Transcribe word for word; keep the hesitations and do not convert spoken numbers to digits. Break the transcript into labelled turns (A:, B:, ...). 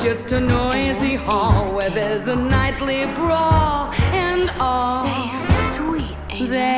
A: just a noisy hall where there's a nightly brawl and all.
B: Safe, sweet, amen.